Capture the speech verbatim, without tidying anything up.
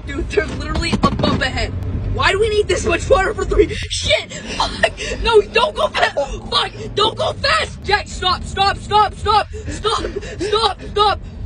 Dude, there's literally a bump ahead. Why do we need this much water for three? Shit! Fuck! No, don't go fast! Fuck! Don't go fast! Jack, stop, stop, stop, stop! Stop! Stop! Stop!